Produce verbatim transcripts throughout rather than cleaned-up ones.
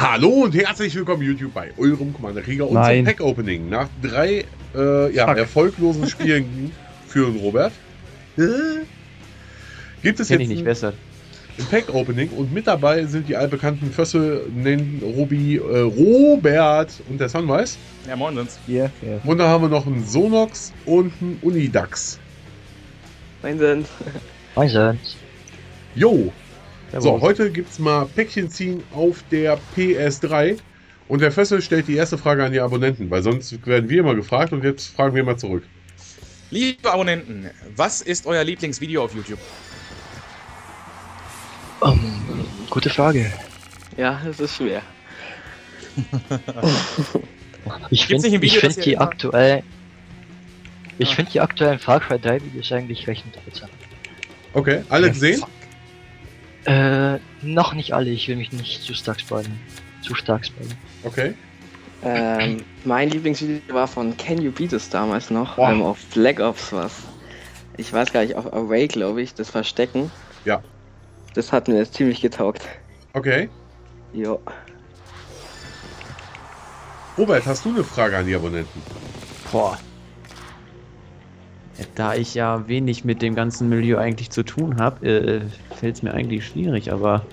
Hallo und herzlich willkommen YouTube bei eurem Commander Krieger und zum Pack Opening. Nach drei äh, ja, erfolglosen Spielen für den Robert gibt es Kenn jetzt ich nicht ein, besser. ein Pack Opening und mit dabei sind die allbekannten Fösse, nennen Robi, äh, Robert und der Sunwise. Ja, moin sind's. Ja, ja. Und da haben wir noch einen Sonox und einen Unidax. Moin sind. Moin sind. Jo. So, Servus. heute gibt es mal Päckchen ziehen auf der P S drei. Und der Fössel stellt die erste Frage an die Abonnenten, weil sonst werden wir immer gefragt und jetzt fragen wir mal zurück. Liebe Abonnenten, was ist euer Lieblingsvideo auf YouTube? Um, gute Frage. Ja, es ist schwer. Ich Gibt's finde nicht ein Video, ich find das ihr die immer- aktuell. Ich Ah. finde die aktuellen Far Cry drei Videos eigentlich recht interessant. Okay, alle gesehen? Äh, noch nicht alle, ich will mich nicht zu stark spoilern. Zu stark spoilern. Okay. Ähm, mein Lieblingsvideo war von Can You Beat Us damals noch, Boah. ähm, auf Black Ops was. Ich weiß gar nicht, auf Away, glaube ich, das Verstecken. Ja. Das hat mir jetzt ziemlich getaugt. Okay. Jo. Robert, hast du eine Frage an die Abonnenten? Boah. Da ich ja wenig mit dem ganzen Milieu eigentlich zu tun habe, äh, fällt es mir eigentlich schwierig, aber...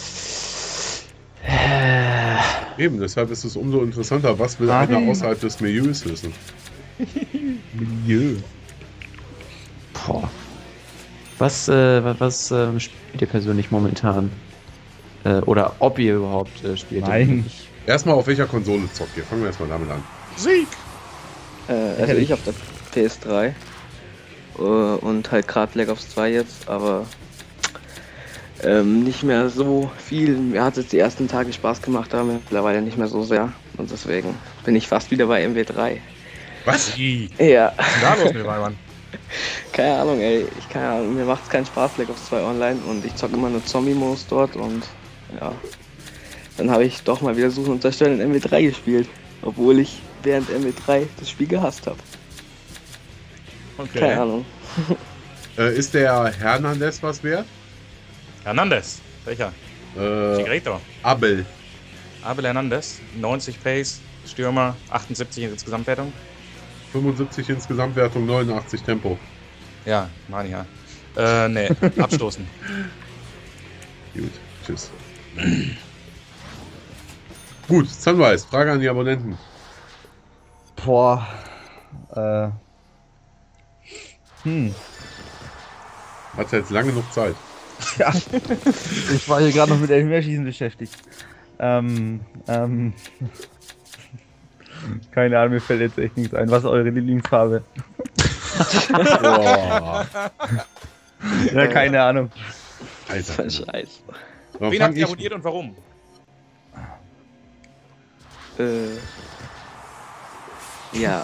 Äh, Eben, deshalb ist es umso interessanter, was will Nein. einer außerhalb des Milieus wissen? Milieu. Boah. Was, äh, wa- was ähm, spielt ihr persönlich momentan? Äh, oder ob ihr überhaupt äh, spielt? Nein. Erstmal, auf welcher Konsole zockt ihr? Fangen wir erstmal damit an. Sieg! Äh, also ich auf der P S drei. Äh, und halt gerade Black Ops zwei jetzt, aber ähm, nicht mehr so viel. Mir hat es die ersten Tage Spaß gemacht, aber mittlerweile nicht mehr so sehr. Und deswegen bin ich fast wieder bei M W drei. Was? Wie? Ja. Da los mit Weimann. Keine Ahnung, ey. Ich keine Ahnung, mir macht es keinen Spaß, Black Ops zwei online und ich zocke immer nur Zombie-Modus dort und ja. Dann habe ich doch mal wieder Suchen und Zerstören in M W drei gespielt, obwohl ich während M W drei das Spiel gehasst habe. Okay. Keine Ahnung. Äh, ist der Hernandez was wert? Hernandez. Welcher? Äh, Segredo. Abel. Abel Hernandez. neunzig Pace. Stürmer. achtundsiebzig insgesamt Wertung. fünfundsiebzig insgesamt Wertung, neunundachtzig Tempo. Ja, meine ich ja. Äh, nee. Abstoßen. Gut, tschüss. Gut, Sunrise, Frage an die Abonnenten. Boah. Äh. Hm. Hat jetzt lange genug Zeit. Ja. Ich war hier gerade noch mit Elfmeterschießen beschäftigt. Ähm, ähm. Keine Ahnung, mir fällt jetzt echt nichts ein. Was ist eure Lieblingsfarbe? Boah. Ja, keine Ahnung. Alter. Scheiße. Dann Wen fang habt ihr ich, abonniert und warum? Äh. Ja.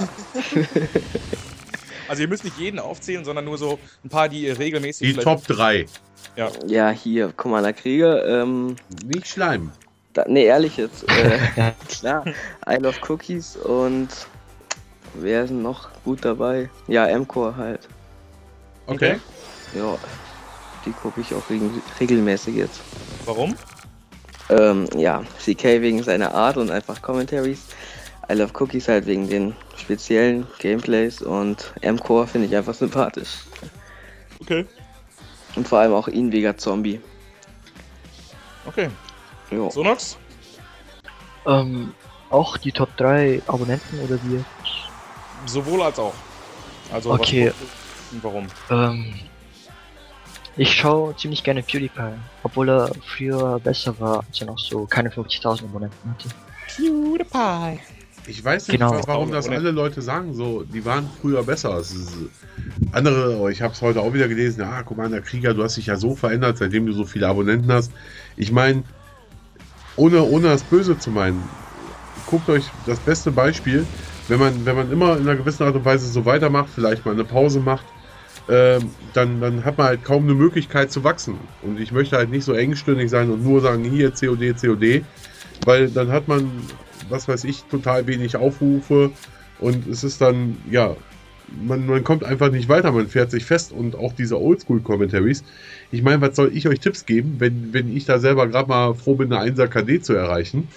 Also ihr müsst nicht jeden aufzählen, sondern nur so ein paar, die ihr regelmäßig... die vielleicht- Top drei. Ja. Ja, hier, Commander Krieger, ähm. Nicht schleimen. Da, nee, ehrlich jetzt. Äh, klar. I Love Cookies und. Wer ist denn noch gut dabei? Ja, M-Core halt. Okay. Ja. Die gucke ich auch regel regelmäßig jetzt. Warum? Ähm, ja, C K wegen seiner Art und einfach Commentaries. I Love Cookies halt wegen den speziellen Gameplays und M-Core finde ich einfach sympathisch. Okay. Und vor allem auch ihn wegen Zombie. Okay. Jo. Sonox? Ähm, auch die Top drei Abonnenten oder wie? Sowohl als auch. Also Okay. was und warum? Ähm, ich schaue ziemlich gerne PewDiePie, obwohl er früher besser war, als er noch so keine fünfzigtausend Abonnenten hatte. PewDiePie. Ich weiß nicht, Genau. warum das alle Leute sagen, so, die waren früher besser. Es ist, andere, oh, ich habe es heute auch wieder gelesen, ja, Commander Krieger, du hast dich ja so verändert, seitdem du so viele Abonnenten hast. Ich meine, ohne, ohne das Böse zu meinen, guckt euch das beste Beispiel, wenn man, wenn man immer in einer gewissen Art und Weise so weitermacht, vielleicht mal eine Pause macht, ähm, dann, dann hat man halt kaum eine Möglichkeit zu wachsen. Und ich möchte halt nicht so engstirnig sein und nur sagen, hier C O D, C O D, weil dann hat man, was weiß ich, total wenig Aufrufe und es ist dann, ja, man, man kommt einfach nicht weiter, man fährt sich fest und auch diese Oldschool-Commentaries. Ich meine, was soll ich euch Tipps geben, wenn, wenn ich da selber gerade mal froh bin, eine einser K D zu erreichen?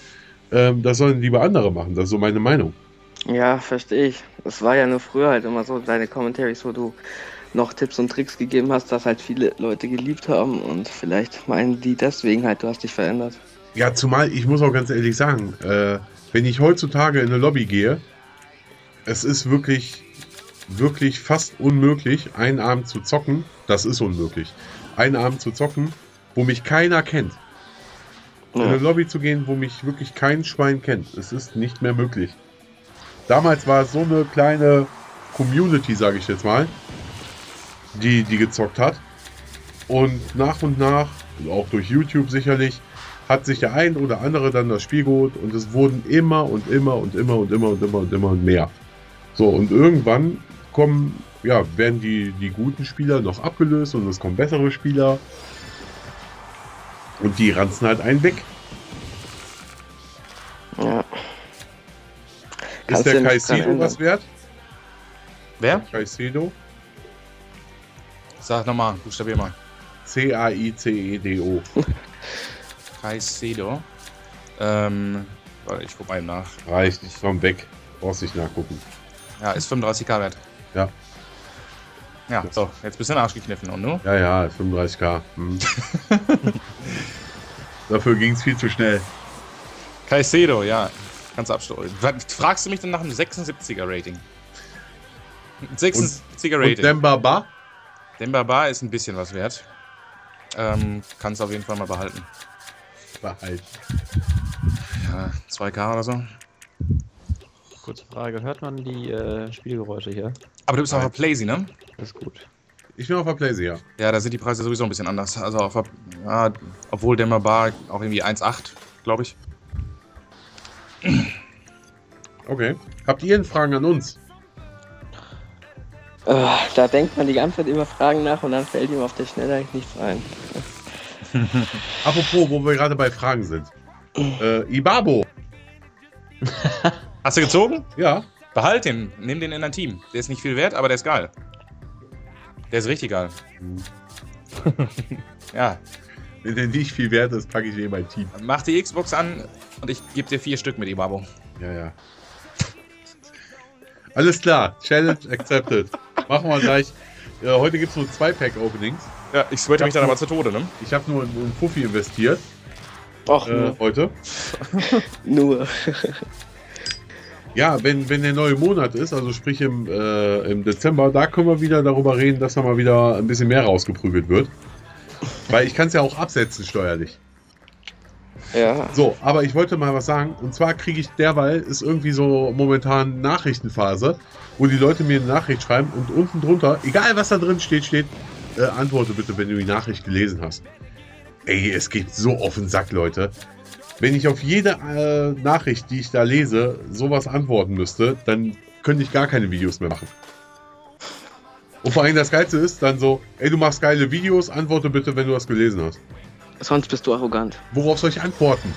ähm, das sollen lieber andere machen. Das ist so meine Meinung. Ja, verstehe ich. Es war ja nur früher halt immer so, deine Commentaries, wo du noch Tipps und Tricks gegeben hast, dass halt viele Leute geliebt haben und vielleicht meinen die deswegen halt, du hast dich verändert. Ja, zumal, ich muss auch ganz ehrlich sagen, äh, wenn ich heutzutage in eine Lobby gehe, es ist wirklich, wirklich fast unmöglich, einen Abend zu zocken. Das ist unmöglich. Einen Abend zu zocken, wo mich keiner kennt. In eine Lobby zu gehen, wo mich wirklich kein Schwein kennt. Es ist nicht mehr möglich. Damals war es so eine kleine Community, sage ich jetzt mal, die, die gezockt hat. Und nach und nach, auch durch YouTube sicherlich, hat sich der ein oder andere dann das Spiel geholt und es wurden immer und immer und immer und immer und immer und immer und mehr. So, und irgendwann kommen, ja, werden die, die guten Spieler noch abgelöst und es kommen bessere Spieler. Und die ranzen halt einen weg. Ja. Ist Kannst der du nichts dran Caicedo was ändern. wert? Wer? Caicedo? Sag nochmal, buchstabier mal. C A I C E D O. Caicedo. Ähm, warte, ich guck mal eben nach. Reicht, ich komm weg. Brauchst nicht nachgucken. Ja, ist fünfunddreißig K wert. Ja. Ja, so, jetzt bist du in den Arsch gekniffen und nu? Ja, ja, fünfunddreißig K. Hm. Dafür ging es viel zu schnell. Caicedo, ja. Kannst du abstellen. Fragst du mich dann nach einem sechsundsiebziger Rating? sechsundsiebziger Und Rating. Demba Ba? Demba Ba ist ein bisschen was wert. Ähm, kannst auf jeden Fall mal behalten. Behalten. Ja, zwei K oder so. Kurze Frage, hört man die äh, Spielgeräusche hier? Aber du bist auf der Playsee, ne? Das ist gut. Ich bin auf der Playsee, ja. Ja, da sind die Preise sowieso ein bisschen anders. Also auf der, ja, obwohl Demba Ba auch irgendwie eins Komma acht, glaube ich. Okay. Habt ihr denn Fragen an uns? Äh, da denkt man die ganze Zeit über Fragen nach und dann fällt ihm auf der Schnelle eigentlich nichts ein. Apropos, wo wir gerade bei Fragen sind. Äh, Ibabo. Hast du gezogen? Ja. Behalt den. Nimm den in dein Team. Der ist nicht viel wert, aber der ist geil. Der ist richtig geil. Ja. Wenn der nicht viel wert ist, packe ich ihn in mein Team. Mach die Xbox an und ich gebe dir vier Stück mit Ibabo. Ja, ja. Alles klar. Challenge accepted. Machen wir gleich. Äh, heute gibt es nur zwei Pack-Openings. Ja, ich switche mich dann aber zu Tode, ne? Ich habe nur einen Fuffi investiert. Och, Äh, nur. heute. nur. Ja, wenn, wenn der neue Monat ist, also sprich im, äh, im Dezember, da können wir wieder darüber reden, dass da mal wieder ein bisschen mehr rausgeprügelt wird. Weil ich kann es ja auch absetzen steuerlich. Ja. So, aber ich wollte mal was sagen. Und zwar kriege ich derweil, ist irgendwie so momentan Nachrichtenphase, wo die Leute mir eine Nachricht schreiben und unten drunter, egal was da drin steht, steht, äh, antworte bitte, wenn du die Nachricht gelesen hast. Ey, es geht so auf den Sack, Leute. Wenn ich auf jede äh, Nachricht, die ich da lese, sowas antworten müsste, dann könnte ich gar keine Videos mehr machen. Und vor allem das Geilste ist dann so, ey, du machst geile Videos, antworte bitte, wenn du was gelesen hast. Sonst bist du arrogant. Worauf soll ich antworten?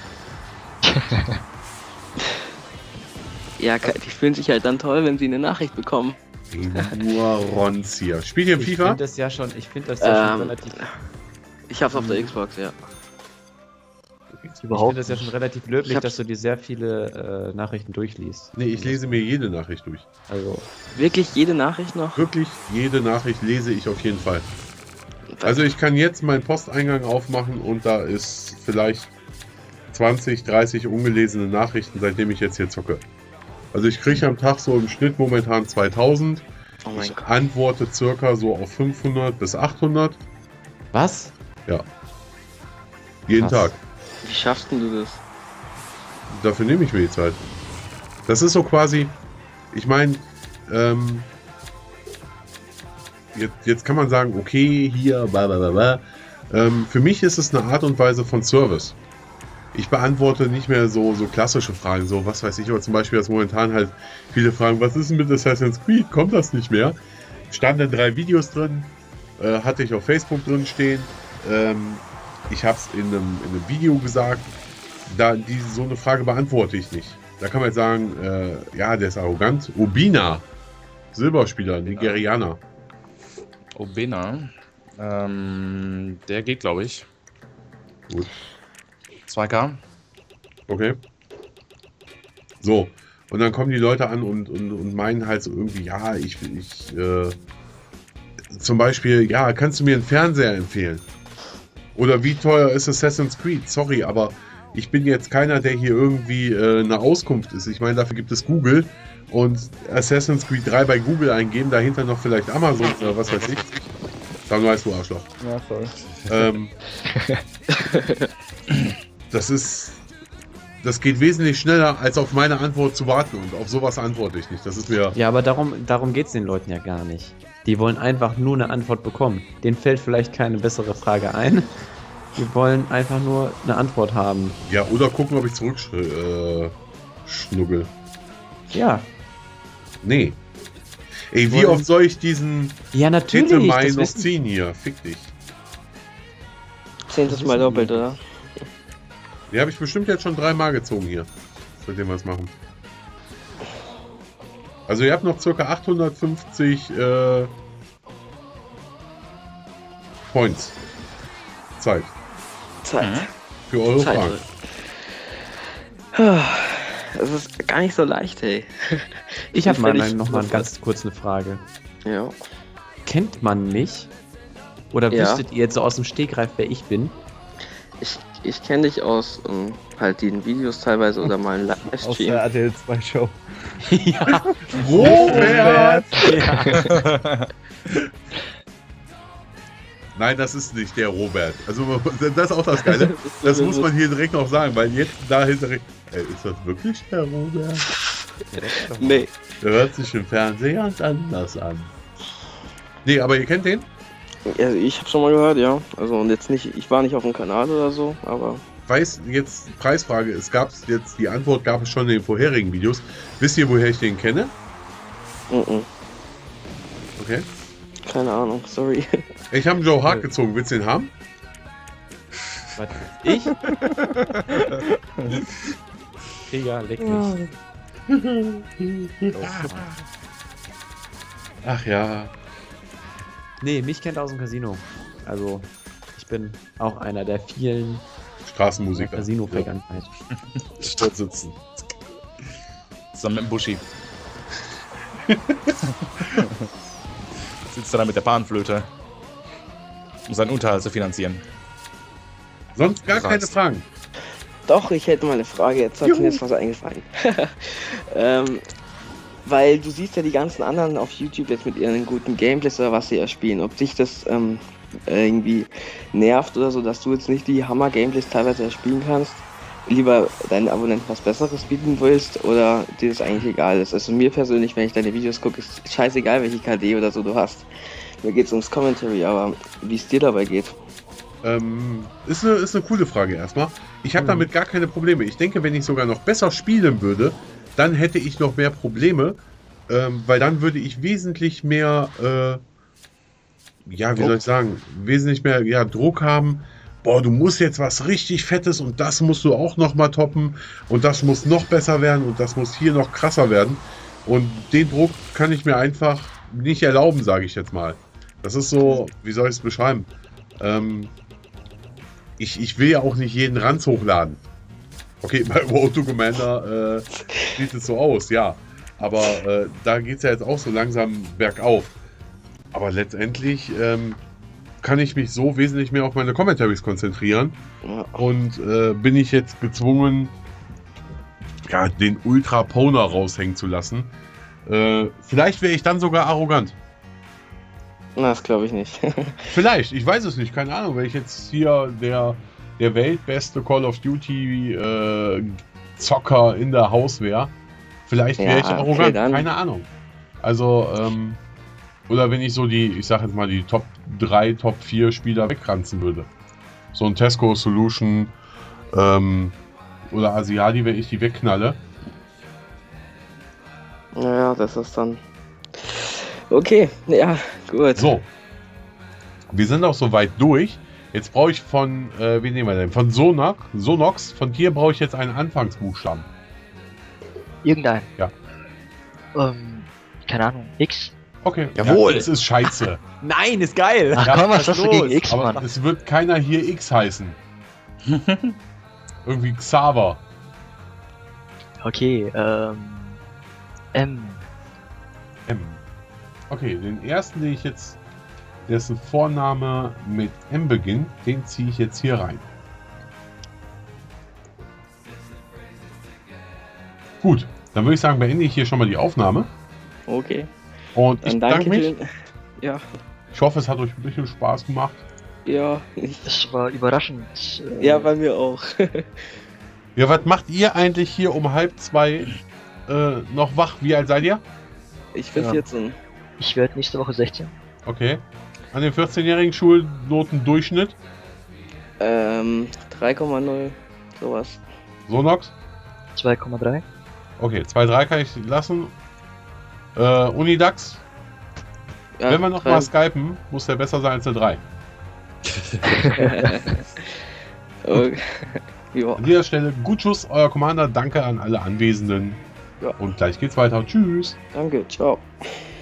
Ja, die fühlen sich halt dann toll, wenn sie eine Nachricht bekommen. Ey, nur Rons hier. Spielt ihr im Ich FIFA? finde das ja schon, ich finde das ja schon Ähm, relativ. Ich hab's auf der Xbox, ja. Ich Überhaupt finde das ja schon relativ löblich, Ich hab's- dass du dir sehr viele äh, Nachrichten durchliest. Nee, ich lese mir jede Nachricht durch. Also, Wirklich jede Nachricht noch? Wirklich jede Nachricht lese ich auf jeden Fall. Also ich kann jetzt meinen Posteingang aufmachen und da ist vielleicht zwanzig, dreißig ungelesene Nachrichten, seitdem ich jetzt hier zocke. Also ich kriege am Tag so im Schnitt momentan zweitausend. Oh mein Ich Gott. antworte circa so auf fünfhundert bis achthundert. was? Jeden Krass. Tag. Wie schaffst denn du das? Dafür nehme ich mir die Zeit. Das ist so quasi, ich meine, ähm, jetzt, jetzt kann man sagen, okay, hier, bla bla bla bla. Ähm, für mich ist es eine Art und Weise von Service. Ich beantworte nicht mehr so, so klassische Fragen, so was weiß ich, aber zum Beispiel, dass momentan halt viele fragen, was ist denn mit Assassin's Creed? Kommt das nicht mehr? Standen drei Videos drin, äh, hatte ich auf Facebook drin stehen. Ähm, ich habe es in einem, in einem Video gesagt. Da, die, so eine Frage beantworte ich nicht. Da kann man jetzt sagen, äh, ja, der ist arrogant. Obina, Silberspieler, Nigerianer. Obena. Ähm, der geht, glaube ich. Gut. zwei K. Okay. So, und dann kommen die Leute an und, und, und meinen halt so irgendwie, ja, ich, ich äh, zum Beispiel, ja, kannst du mir einen Fernseher empfehlen? Oder wie teuer ist Assassin's Creed? Sorry, aber ich bin jetzt keiner, der hier irgendwie äh, eine Auskunft ist. Ich meine, dafür gibt es Google und Assassin's Creed drei bei Google eingeben, dahinter noch vielleicht Amazon oder was weiß ich. Dann weißt du, Arschloch. Ja, voll. Ähm, das ist... Das geht wesentlich schneller, als auf meine Antwort zu warten. Und auf sowas antworte ich nicht. Das ist mir... Ja, aber darum, darum geht es den Leuten ja gar nicht. Die wollen einfach nur eine Antwort bekommen. Denen fällt vielleicht keine bessere Frage ein. Die wollen einfach nur eine Antwort haben. Ja, oder gucken, ob ich zurückschnuggel. Äh, ja. Nee. Ey, wie Wollen- oft soll ich diesen Ja, natürlich. Titel Mai das noch wissen- ziehen hier? Fick dich. Zehntes Mal doppelt, oder? Die habe ich bestimmt jetzt schon dreimal gezogen hier. Seitdem wir es machen. Also ihr habt noch ca. achthundertfünfzig äh, Points. Zeit. Zeit. Für eure Zeit. Fragen. Es ist gar nicht so leicht, hey. Ich habe mal Völlig eine- noch mal eine überfordert. ganz kurze Frage. Ja. Kennt man mich? Oder Ja. wüsstet ihr jetzt so aus dem Stegreif, wer ich bin? Ich, ich kenne dich aus ähm, halt den Videos teilweise oder mal einen Aus Livestream. der R T L zwei Show. ja. Robert! ja. Nein, das ist nicht der Robert. Also das ist auch das Geile. Das muss man hier direkt noch sagen, weil jetzt dahinter... Ey, ist das wirklich der Robert? Nee. Der hört sich im Fernsehen ganz anders an. Nee, aber ihr kennt den? Also ich habe schon mal gehört, ja. Also und jetzt nicht, ich war nicht auf dem Kanal oder so, aber Weiß jetzt, Preisfrage, es gab jetzt, die Antwort gab es schon in den vorherigen Videos. Wisst ihr, woher ich den kenne? mm -mm. Okay. Keine Ahnung, sorry. Ich habe Joe Hart gezogen, willst du den haben? Was? Ich? Krieger, leck mich. Ach ja. Nee, mich kennt aus dem Casino. Also, ich bin auch einer der vielen Straßenmusiker. Casino-Vergangenheit. Dort sitzen. Zusammen mit dem Buschi. Sitzt er da mit der Panflöte, um seinen Unterhalt zu finanzieren. Sonst gar keine Reißt. Fragen. Doch, ich hätte mal eine Frage, jetzt hat Juhu. mir jetzt was eingefallen. ähm, weil du siehst ja die ganzen anderen auf YouTube jetzt mit ihren guten Gameplays oder was sie ja spielen, ob dich das ähm, irgendwie nervt oder so, dass du jetzt nicht die Hammer-Gameplays teilweise erspielen kannst, lieber deinen Abonnenten was Besseres bieten willst oder dir das eigentlich egal ist. Also mir persönlich, wenn ich deine Videos gucke, ist scheißegal, welche K D oder so du hast. Mir geht's ums Commentary, aber wie es dir dabei geht. Ähm, ist, eine, ist eine coole Frage erstmal. Ich habe Mhm. damit gar keine Probleme. Ich denke, wenn ich sogar noch besser spielen würde, dann hätte ich noch mehr Probleme, ähm, weil dann würde ich wesentlich mehr, äh, ja, wie Druck. soll ich sagen, wesentlich mehr ja, Druck haben. Boah, du musst jetzt was richtig Fettes und das musst du auch noch mal toppen und das muss noch besser werden und das muss hier noch krasser werden. Und den Druck kann ich mir einfach nicht erlauben, sage ich jetzt mal. Das ist so, wie soll ich es beschreiben? Ähm, ich, ich will ja auch nicht jeden Ranz hochladen. Okay, bei Road to Commander äh, sieht es so aus, ja. Aber äh, da geht es ja jetzt auch so langsam bergauf. Aber letztendlich ähm, kann ich mich so wesentlich mehr auf meine Commentaries konzentrieren. Ja. Und äh, bin ich jetzt gezwungen, ja, den Ultra Pona raushängen zu lassen. Äh, vielleicht wäre ich dann sogar arrogant. Na, das glaube ich nicht. Vielleicht, ich weiß es nicht, keine Ahnung. Wenn ich jetzt hier der, der weltbeste Call of Duty äh, Zocker in der Haus wäre, vielleicht wäre Ja, ich okay, arrogant, dann. keine Ahnung. Also, ähm, oder wenn ich so die, ich sag jetzt mal, die Top drei, Top vier Spieler wegranzen würde. So ein Tesco Solution ähm, oder Asiadi, wenn ich die wegknalle. Naja, das ist dann. Okay, ja, gut. So. Wir sind auch soweit durch. Jetzt brauche ich von, äh, wen nehmen wir denn? Von Sonox, Sonox, von dir brauche ich jetzt einen Anfangsbuchstaben. Irgendein. Ja. Ähm, keine Ahnung. X. Okay. Jawohl. Ja, das ist scheiße. Nein, ist geil! Ach Ja, komm, was was hast du los? gegen X, Aber Mann? es wird keiner hier X heißen. Irgendwie Xaver. Okay, ähm. M. M. Okay, den ersten, den ich jetzt, dessen Vorname mit M beginnt, den ziehe ich jetzt hier rein. Gut, dann würde ich sagen, beende ich hier schon mal die Aufnahme. Okay. Und ich Dann bedanke danke mich. schön. Ja, Ich hoffe, es hat euch ein bisschen Spaß gemacht. ja, ich, Es war überraschend. äh, ja, bei mir auch. Ja, was macht ihr eigentlich hier um halb zwei äh, noch wach? Wie alt seid ihr? Ich bin Ja. vierzehn. Ich werde nächste Woche sechzehn. Okay. An den vierzehnjährigen Schulnotendurchschnitt? Ähm, drei Komma null, sowas. Sonox? zwei Komma drei. Okay, zwei Komma drei kann ich lassen. Äh, Unidax? Ja, Wenn wir noch drei- mal skypen, muss der besser sein als der drei. Okay. Ja, An dieser Stelle, gut Schuss, euer Commander. Danke an alle Anwesenden. Ja. Und gleich geht's weiter. Tschüss. danke, ciao.